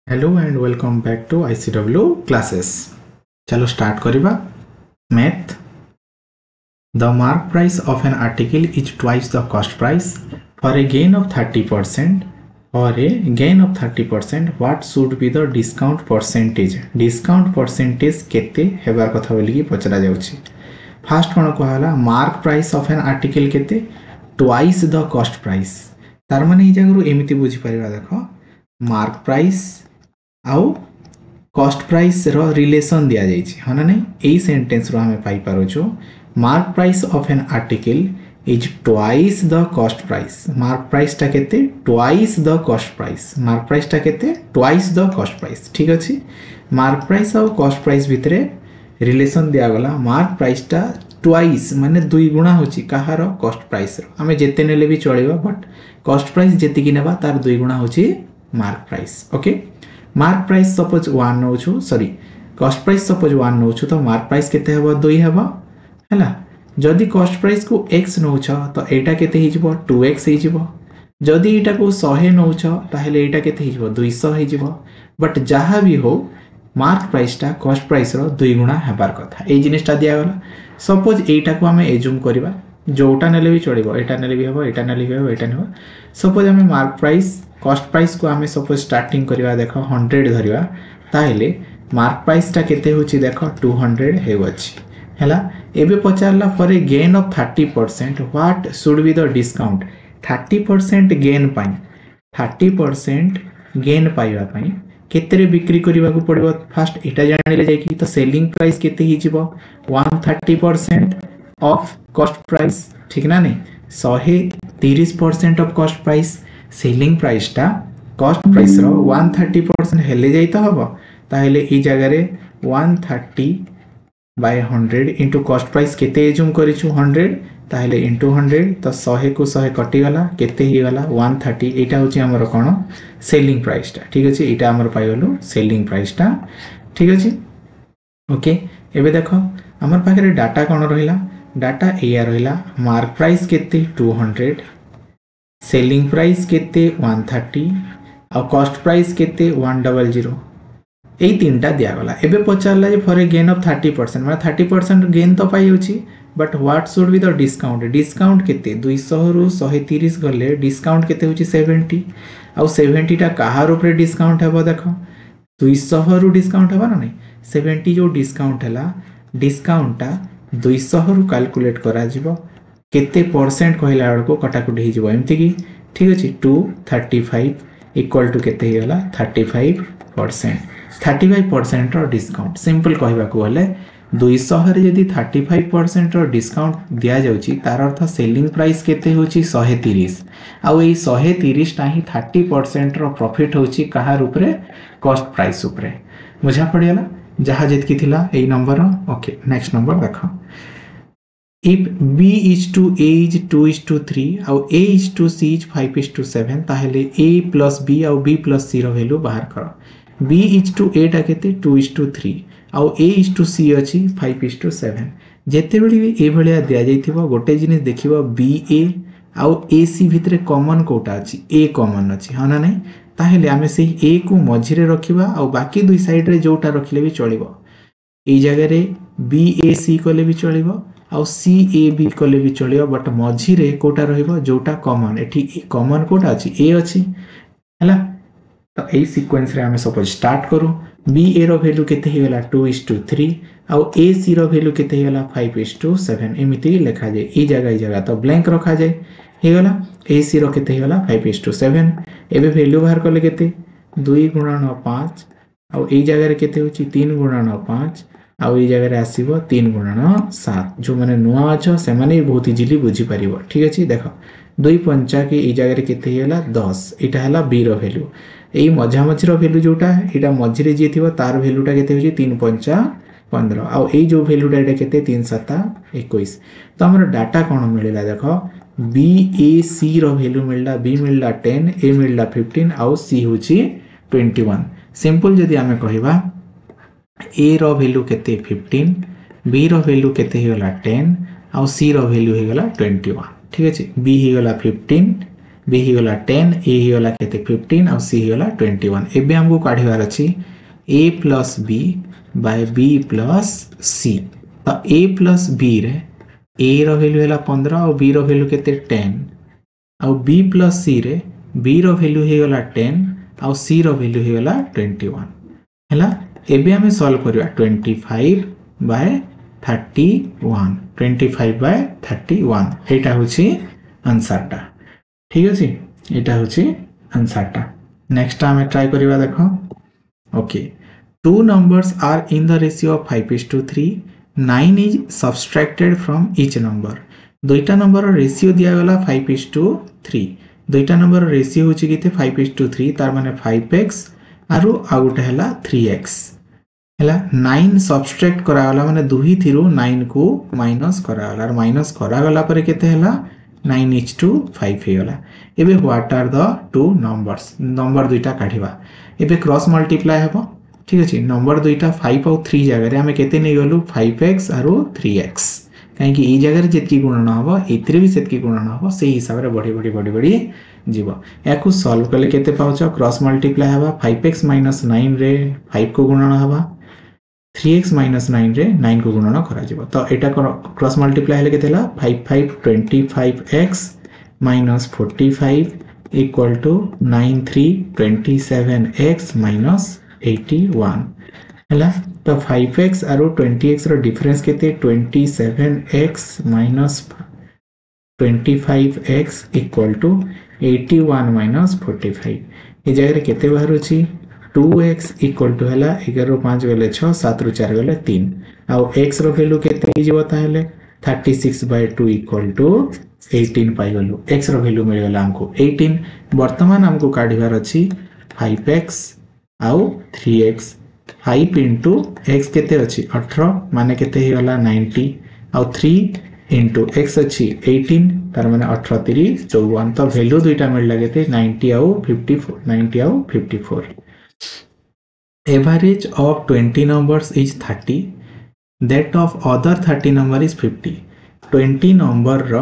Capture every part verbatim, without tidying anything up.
Hello and welcome back to ICW classes. चलो start करिबा। Math. The mark price of an article is twice the cost price for a gain of thirty percent for a gain of thirty percent what should be the discount percentage. Discount percentage केते हेबार कथा बोली पचरा जाउछि। First कोन कहला mark price of an article केते twice the cost price. तार माने ए जगरु एमिति बुझी परिबा। देखो मार्क प्राइस आउ कॉस्ट प्राइस रो रिलेशन दिया जाइछि है ना नहीं। एई सेंटेंस रो हमें पाई पारोचो mark price of an article is twice the cost price. Mark price ता केते twice the cost price. Mark price ता केते ट्वाइस द कॉस्ट प्राइस। ठीक अछि। मार्क प्राइस और कॉस्ट प्राइस भितरे रिलेशन दिया गला। मार्क प्राइस ता ट्वाइस माने दुई गुणा होछि कहार कॉस्ट प्राइस रो। हमें जेते नेले भी चलेबा बट कॉस्ट प्राइस जेति कि नेबा तार दुई गुणा होछि mark price. Okay. Mark price suppose one नौ छु sorry cost price suppose one नौ छु तो मार्क प्राइस केते हेबो दुई हेबो हैला। जदि कॉस्ट प्राइस को x नौ छ तो एटा केते हि जिवो टू एक्स हि जिवो। जदि एटा को सौ नौ छ ताहेले एटा केते हि जिवो दो सौ हि जिवो। बट जहा भी हो मार्क प्राइस ता कॉस्ट प्राइस रो दुई गुणा हेबार कथा। ए जिनिसटा दिया गला। सपोज एटा को हमें एज्यूम करबा जोटा नेले भी चलिबो। एटा नेले भी हेबो एटा नेले भी हेबो एटा नेबो। सपोज हमें मार्क प्राइस कॉस्ट प्राइस को हमें सपोज स्टार्टिंग करवा देखो हंड्रेड धरिवा ताहेले मार्क प्राइस ता केते होची देखो टू हंड्रेड हेवछि हैला। एबे पचारला for a gain of thirty percent what should be the discount. Thirty percent gain पाई थर्टी परसेंट गेन पाइबा पाई केतेरे बिक्री करबा को पड़िबो। फास्ट एटा जानिले जाय कि तो सेलिंग प्राइस केते हि जिवो one thirty percent of cost price. ठीक ना नहीं one thirty percent of cost price. Selling price टा कॉस्ट प्राइस रो वन थर्टी परसेंट हेले जाई तो हबो ताहेले ई जगह रे one thirty by hundred into cost price केते एज्यूम करिछु हंड्रेड ताहेले इनटू हंड्रेड तो सौ को सौ कटि गला केते ही गला वन थर्टी। एटा होची हमर कोन सेलिंग प्राइस टा। ठीक अछि। एटा हमर पाइ गलो सेलिंग प्राइस टा। ठीक अछि। ओके। एबे देखो हमर पाखरे डाटा कोन रहिला। डाटा एया रहिला मार्क प्राइस केते टू हंड्रेड सेलिंग प्राइस केते वन थर्टी और कॉस्ट प्राइस केते वन डबल जीरो। ए तीनटा दिया गला। एबे पचारला जे for a gain of thirty percent माने थर्टी परसेंट गेन तो पाई होची but what should be the discount. Discount केते दो सौ रु वन थर्टी गले डिस्काउंट केते होची सेवेंटी और सेवेंटी टा कहार ऊपर डिस्काउंट हेबो देखो दो सौ रु डिस्काउंट हेबा ना नहीं। सेवेंटी जो डिस्काउंट हैला डिस्काउंट टा दो सौ रु कैलकुलेट करा जिवो केते परसेंट कहला बेल को कटाकुटी हो जिवो एमती की। ठीक अछि। Two thirty five equal to केते ही गला thirty five percent. Thirty five percent रो डिस्काउंट सिंपल कहबा को बोले दो सौ रे यदि थर्टी फाइव परसेंट रो डिस्काउंट दिया जाउची तार अर्थ सेलिंग प्राइस केते होची वन थर्टी आउ ए वन थर्टी टा ही थर्टी परसेंट रो प्रॉफिट होची कहार ऊपर कॉस्ट प्राइस ऊपर। बुझा पड़ियाला जहा जेतकी थिला ए नंबर। ओके नेक्स्ट नंबर देखो if b is to a is two is to three और a is to c is five is to seven ताहेले a plus b और b plus c रो वैल्यू बाहर करो। b is to a टा केते two is to three और a is to c अछि फाइव is to सेवन। जेते बेली भी ए भलिया दिया जाइथिबो गोटे जिनिस देखिबो ba और ac भितरे कॉमन कोटा अछि a कॉमन अछि हा ना नहीं। ताहेले हमें से a को मझिरे रखिबा और बाकी दुई साइड रे जोटा रखिले भी चलिबो। ए जगह रे bac कोले भी चलिबो आउ सी ए बी कले भी चलियो बट मझी रे कोटा रहिबो जोटा कॉमन। एठी कॉमन कोटा अछि ए अछि हैला। तो ए सीक्वेंस रे हमें सपोज स्टार्ट करू बी ए रो वैल्यू केते ही गला टू is to थ्री आउ ए सी रो वैल्यू केते ही गला फाइव is to सेवन। एमिति लिखा जाय ई जगह ई जगह तो ब्लैंक रखा जाय हे गला ए सी रो केते ही गला फाइव is to सेवन। एबे वैल्यू बाहर करले केते टू गुणन पाँच आउ ई जगह रे केते होची थ्री गुणन पाँच आउ ये जगह रे आसीबो तीन गुणन सात। जो माने नुआ अछ से माने बहुत इजीली बुझी परिबो। ठीक अछि। देखो दुई पंचा के ई जगह रे केते हेला दस एटा हेला b रो वैल्यू। एई मझा मझी रो वैल्यू जोटा एटा मझी रे जे थिबो तार वैल्यू टा केते होची तीन पंचा पंद्रह आउ एई जो वैल्यू टा एटा केते तीन सात इक्कीस। तो हमर डाटा कोन मिलिला देखो b a c रो वैल्यू मिलला b मिलला टेन a मिलला फिफ्टीन आउ c होची ट्वेंटी वन। सिंपल जदी हमें कहिबा a रो वैल्यू केते फिफ्टीन b रो वैल्यू केते ही गला टेन आउ c रो वैल्यू ही गला ट्वेंटी वन। ठीक अछि। b ही गला फिफ्टीन बी ही गला टेन, ए ही गला केते फिफ्टीन और सी ही गला ट्वेंटी वन। एबे हमको काढिवार अछि A plus B by B plus C. तो ए प्लस बी रे ए रो वैल्यू हैला पंद्रह और बी रो वैल्यू केते टेन और बी प्लस सी रे बी रो वैल्यू हे गला टेन और सी रो वैल्यू हे गला ट्वेंटी वन हैला। एबे हमें सॉल्व करिया twenty five by thirty one, twenty five by thirty one एटा होची आंसर टा। ठीक अछि, एटा होची आंसर टा। नेक्स्ट हमें ट्राई करिवा देखो। Okay, two numbers are in the ratio of five is to three, nine is subtracted from each number. दुईटा नंबर रेशियो दिया गला फाइव इज टू थ्री, दुईटा नंबर रेशियो होची केते फाइव इज टू थ्री, तार माने फाइव एक्स आरो आ गोटे हैला थ्री एक्स हैला। नाइन सब्सट्रैक्ट करा गला माने दुही थिरु नाइन को माइनस करा गला, माइनस करा गला पर केते हैला नाइन इज टू फाइव हे गला। एबे what are the two numbers, number दुईटा काढिबा। एबे क्रॉस मल्टीप्लाई हेबो। ठीक अछि, नंबर दुईटा फाइव और थ्री जगह रे हमें केते नै गलु फाइव एक्स आरो थ्री एक्स, काहे कि ई जगह रे जेतकी गुणन हबो एथिरे भी सेतकी गुणन हबो, सेही हिसाब रे बढ़ी बढ़ी बढ़ी बढ़ी जीवो। याकू सॉल्व करले केते पाउछो, क्रॉस मल्टीप्लाई हेबा फाइव एक्स माइनस नाइन रे फाइव को गुणन हबा, थ्री एक्स माइनस नाइन रे नाइन को गुणन करा जिवो। तो एटा क्रॉस मल्टीप्लाई हेले केते हला five five twenty five x minus forty five equal to nine three twenty seven x minus eighty one हैला। तो फाइव एक्स आरो ट्वेंटी एक्स रो डिफरेंस केते twenty seven x minus twenty five x equal to eighty one minus forty five. ए जगह रे केते बाहर अछि टू एक्स इक्वल टू हैला ग्यारह पाँच गले छह, सात रु चार गले तीन आउ x रो वैल्यू केते ही जीवता हैले thirty six by two equal to eighteen पाई गलु। x रो वैल्यू मिल गला हमको एटीन। वर्तमान हमको काढिबार अछि फाइव एक्स आउ three x. Five into x केते अछि अठारह माने केते ही गला नाइंटी आउ थ्री इंटू x अछि एटीन, तार माने अठारह थ्री चौवन। तो वैल्यू दुईटा मिल लागेते नाइंटी आउ फिफ्टी फोर, नाइंटी आउ fifty four. Average of twenty numbers is thirty, that of other thirty number is fifty. twenty number रो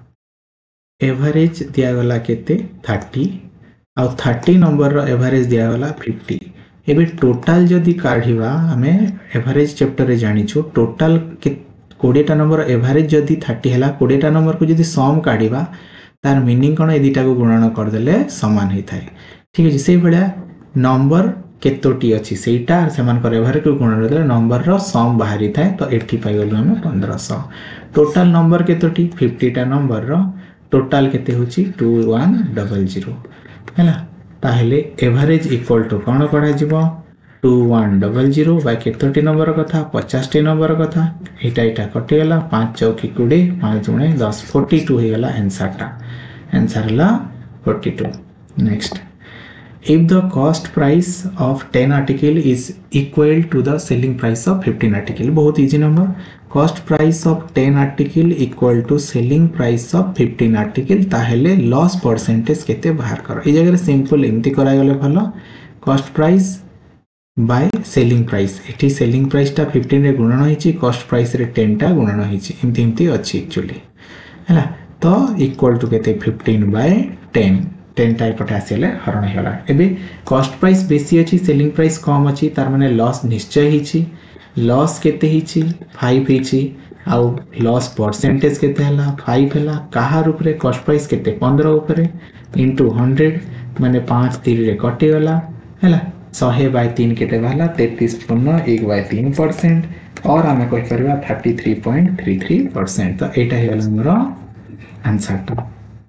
average दिया गला केते थर्टी और थर्टी number रो average दिया गला फिफ्टी। एबे टोटल जदी काढिबा हमें average चैप्टर रे जानिछु टोटल के ट्वेंटी टा नंबर एवरेज जदी थर्टी हैला, ट्वेंटी टा नंबर को जदी सम काढिबा तार मीनिंग कोन ए दिटा को गुणन कर देले समान हे थाए। ठीक अछि, सेही भलिया नंबर केतोटी अछि सेटा समान कर एवरेज को गुणन देले नंबर रो सम बाहरी थाए। तो एटी पाई गलु हम पंद्रह सौ। टोटल नंबर केतोटी फिफ्टी टा नंबर रो टोटल केते होची टू वन डबल जीरो हैला। ताहेले एवरेज इक्वल टू कोन कढा जिवो two one double zero by केतोटी नंबर कथा पचास टी नंबर कथा एटा एटा कटि गला पाँच चौकी बीस पाँच दुणे दस फोर्टी टू हे गला आंसर टा। आंसर ला forty two. Next, if the cost price of ten article is equal to the selling price of fifteen article, बहुत easy number. cost price of ten article equal to selling price of fifteen article, ताहेले loss percentage केते बाहर करो। ए जगह simple एमती करा गले भलो, cost price by selling price, एठी selling price टा फिफ्टीन रे गुणन होईची, cost price रे टेन टा गुणन होईची, एमती एमती अछि एक्चुअली हैला। तो इक्वल टू केते fifteen by ten, ten type पटे आसीले हरण हेला। एबे कॉस्ट प्राइस बेसी अछि सेलिंग प्राइस कम अछि, तार माने लॉस निश्चय हिची। लॉस केते हिची फाइव हिची आउ लॉस परसेंटेज केते हला फाइव हला। काहा रूप रे कॉस्ट प्राइस केते पंद्रह ऊपर इनटू हंड्रेड माने पाँच तीन रे कटि गला हैला। सौ बाय तीन केते भाला तैंतीस पूर्ण एक बाय तीन परसेंट और हमें कहि परबा thirty three point three three percent. तो एटा हे गला हमरो आंसर टा।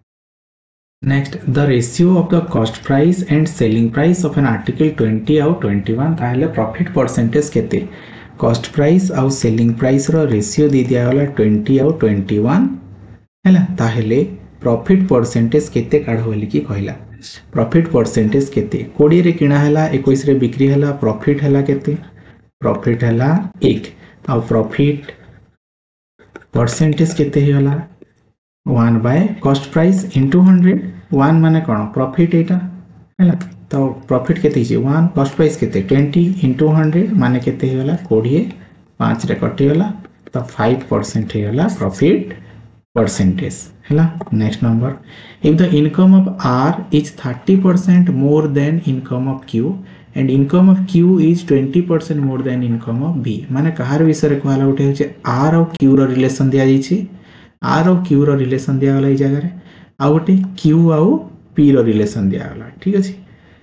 Next, the ratio of the cost price and selling price of an article twenty आउ ट्वेंटी वन, ताहले profit percentage केते cost price आउ selling price रो ratio दी दिया गला ट्वेंटी आउ ट्वेंटी वन हैला। ताहले profit percentage केते काढ होली की कहला। profit percentage केते ट्वेंटी रे किना हैला इक्कीस रे बिक्री हैला, profit हैला केते profit हैला एक आउ profit percentage केते हैला one by cost price into hundred. One माने कौन प्रॉफिट एटा हैला। तो प्रॉफिट केते हिचे वन, कॉस्ट प्राइस केते ट्वेंटी इंटू हंड्रेड माने केते हेला ट्वेंटी, पाँच रे कटि गला। तो फाइव परसेंट हे गला profit percentage hela. Next number, if the income of R is thirty percent more than income of Q and income of Q is twenty percent more than income of B, माने कहार विषय रे कहला उठे होचे R और Q रो relation दिया जाइछि, R और Q रो रिलेशन दिया गला ए जगह रे, आ गोटे Q और P रो रिलेशन दिया गला, ठीक अछि।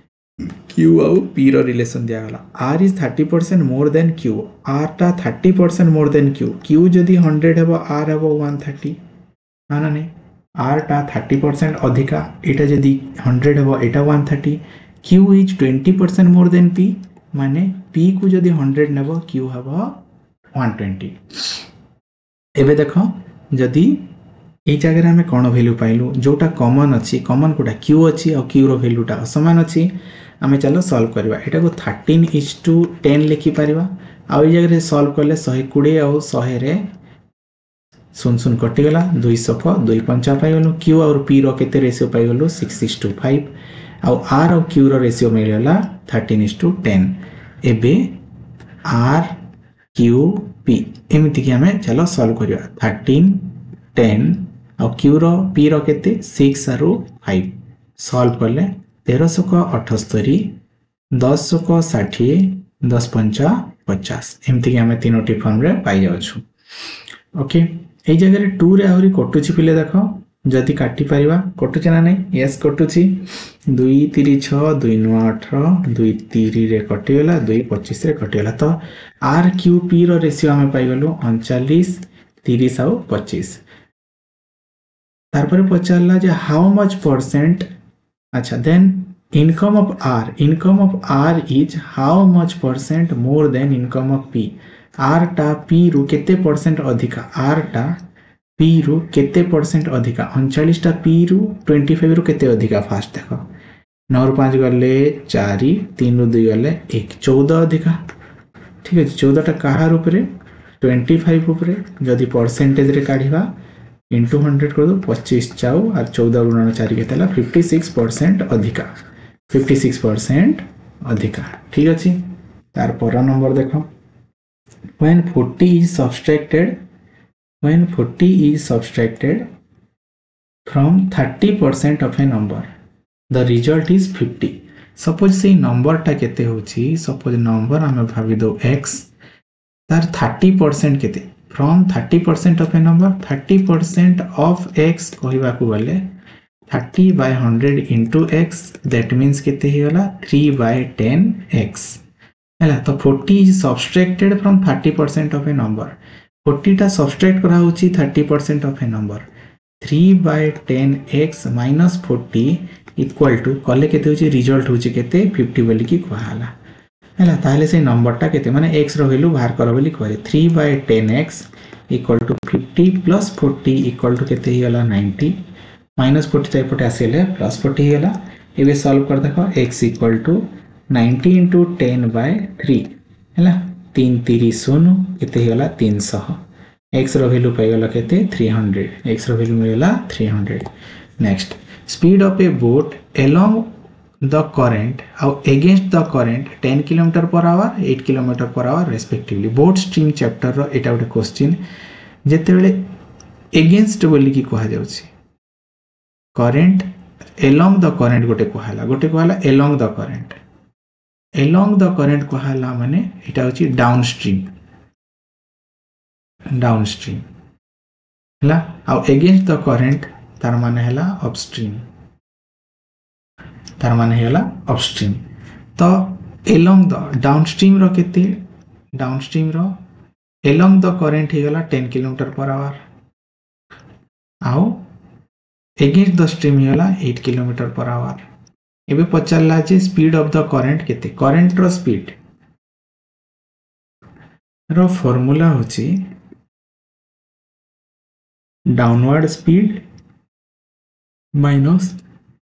Q और P रो रिलेशन दिया गला, R is thirty percent more than Q, R टा thirty percent more than Q, Q जदि one hundred हेबो R हेबो one hundred thirty, ना ना नहीं, R टा thirty percent अधिका, एटा जदि one hundred हेबो एटा one hundred thirty, Q is twenty percent more than P, माने P को जदि one hundred नेबो Q हेबो one hundred twenty। एबे देखो जदि ए जगह आम कौन वैल्यू पाइलु जोटा कॉमन अच्छी, कॉमन कोटा Q अच्छी और Q रो वैल्यूटा असमान अच्छी, आम चलो सॉल्व करवा, एटा को thirteen is to ten लिखि पारिबा, आ ए जगह सॉल्व करले one twenty और one hundred रे सुन सुन कटिगला, two hundred two पंचा पाइगलु, Q और P रो केते रेशियो पाइगलु six is to five, और R और Q रो रेशियो मिलला thirteen is to ten। एबे R Q P एमिति कि हमें चलो सॉल्व करिया, thirteen ten और Q रो P रो केते six आरो five, सॉल्व करले तेरह सौ को अठस्तरी, दस सौ को षाठी, दस पंचा पचास, एमती कि हमें तीनोटी फॉर्म रे पाई जाउछु। ओके, ए जगह रे टू रे आहुरी कटुछि पिले देखो, जदि काटी परिबा कटुछि ना नहीं, यस कटुछि, दुई तीन छह, दुई नौ अठारह, दुई तीन रे कटिगला, दुई पच्चीस रे कटिगला, तो आर क्यू पी रो रेशियो हमें पाई गलु उनचालीस, तीस और पच्चीस। तारपरे पचारला जे हाउ मच परसेंट, अच्छा than income of R, income of R is how much percent more than income of P, R टा पी रु केते परसेंट अधिका, आर टा पी रु केते परसेंट अधिका, उनचालीस टा पी रु पच्चीस रु केते अधिका, फास्ट देखो नौ रु पाँच गले चार, तीन रु दो गले एक, चौदह अधिका, ठीक है, चौदह टा कहार उपरे पच्चीस उपरे, जदि परसेंटेज रे काढिबा इंटू हंड्रेड कर दो, पच्चीस चाउ और चौदह गुणन चार के फिफ्टी सिक्स परसेंट अधिका, फिफ्टी सिक्स परसेंट अधिका, ठीक अच्छे। तार पर नंबर देखो, when forty is subtracted, when forty is subtracted from thirty percent of a number, the result is fifty। Suppose से नंबर टा केते होची, सपोज नंबर हमें भावी दो x, तार thirty percent केते, from thirty percent of a number, thirty percent of x कहबा को गले thirty by one hundred into x, that means केते ही वाला three by ten x हैला। तो forty is subtracted from thirty percent of a number, forty टा subtract करा होची thirty percent of a number, three by ten x minus forty equal to कले केते होची, रिजल्ट होची केते fifty बोली की कहला हैला। ताहले से नंबर टा केते माने x रो वैल्यू बाहर करो बोली कहले three by ten x equal to fifty plus forty equal to केते ही वाला ninety, माइनस forty टा एपटे आसीले प्लस forty ही वाला। एबे सॉल्व कर देखो, x equal to ninety into ten by three हैला, तीन तीन शून्य केते ही वाला तीन सौ, x रो वैल्यू पाई गला केते three hundred, x रो वैल्यू मिलला three hundred। Next, speed of a boat along the current और against the current ten kilometer per hour, eight kilometer per hour respectively। boat stream chapter रो एटा गोटे question, जेते बेले against बोली की कहा जाउछि, current along the current गोटे कहला, गोटे कहला along the current, along the current कहला माने एटा होछि downstream, downstream हला, और against the current तार माने हला upstream, तार माने हेला अपस्ट्रीम। तो एलोंग द डाउनस्ट्रीम रो केते, डाउनस्ट्रीम रो एलोंग द करंट हे गला ten किलोमीटर पर आवर, आउ एगेंस्ट द स्ट्रीम हे गला eight किलोमीटर पर आवर। एबे पचारला जे स्पीड ऑफ द करंट केते, करंट रो स्पीड रो फार्मूला होची downward speed minus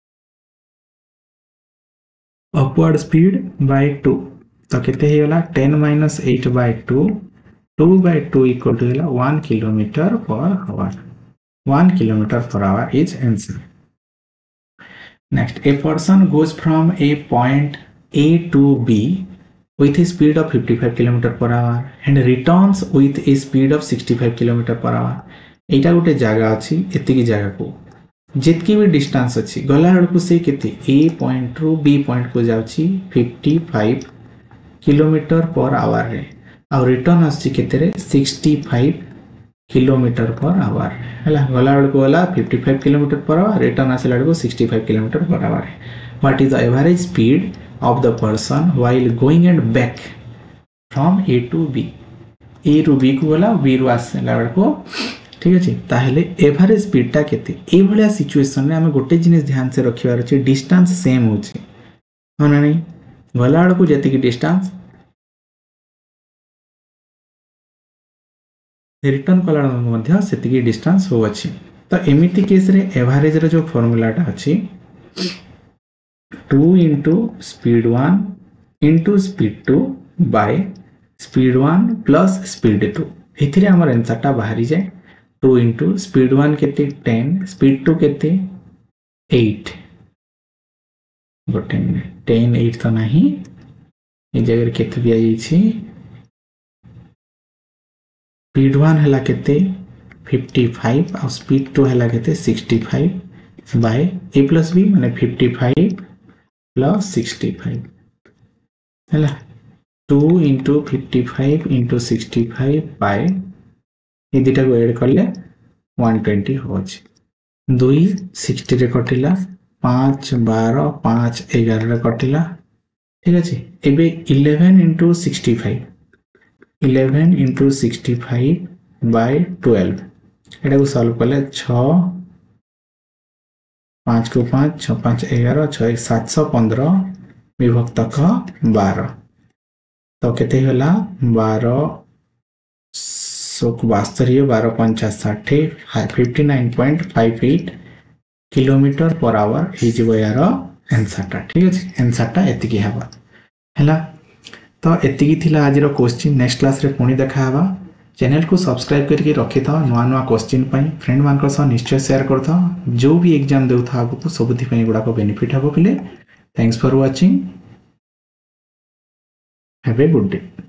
upward speed by two, तो केते हे गला ten minus eight by two, two by two equal to Hella one kilometer per hour, one kilometer per hour is answer। next, a person goes from a point A to B with a speed of fifty-five kilometer per hour and returns with a speed of sixty-five kilometer per hour। एटा गोटे जगह अच्छी एतिकी जगह को जितकी भी distance अच्छी गला बेलू से केते ए पॉइंट रु बी पॉइंट को जाउची fifty five kilometre per hour रे आ रिटर्न आसी केते रे sixty five kilometre per hour हैला गला बेलू गला fifty five kilometre per hour return आसिला बेलू sixty five kilometre per hour what is the average speed of the person while going and back from A to B A रु B को गला B रु आसिला बेलू ठीक अच्छे ताहले एवरेज स्पीडटा केते ए भलिया सिचुएशन रे हमें गोटे जिनिस ध्यान से रखिबार अछि डिस्टेंस सेम होछि हो ना नहीं गला बेलू जति की डिस्टेंस रिटर्न कला मध्य सेति की डिस्टेंस हो अछि तो एमिति केस रे एवरेज रे जो फार्मूलाटा अछि two into speed one into speed two by speed one plus speed two एथिरे हमर आंसरटा बाहरी जाय टू इंटू स्पीड वन केते टेन स्पीड टू केते एट गोटे टेन एट तो नहीं ये जगह केते दिया जाइछि स्पीड वन हला केते फिफ्टी फाइव और स्पीड टू हला केते sixty five by A plus B माने fifty five plus sixty five हला two into fifty five into sixty five by ये दुटा को ऐड करले वन ट्वेंटी होछि दुई सिक्सटी रे कटिला पाँच बारह पाँच ग्यारह रे कटिला ठीक अछि एबे eleven into sixty five eleven into sixty five by twelve एटा को सॉल्व करले छह पाँच को पाँच छह पाँच ग्यारह छह सात सौ पंद्रह विभक्त का बारह तो केते होला बारह सोक वास्तरीय बारह पंचा षाठी fifty nine point five eight kilometre per hour हो यार आंसरटा ठीक अच्छे आंसरटा एतिकी हवा हैला तो एतिकी थिला आज रो क्वेश्चन नेक्स्ट क्लास रे पुणी देखा हवा चैनल को सब्सक्राइब करके रखि था नुआ नुआ क्वेश्चन पई फ्रेंड मान को निश्चय शेयर कर था जो भी एग्जाम देउ था आपको सबुथि पई गुडा को बेनिफिट हबो पिले thanks for watching have a good day.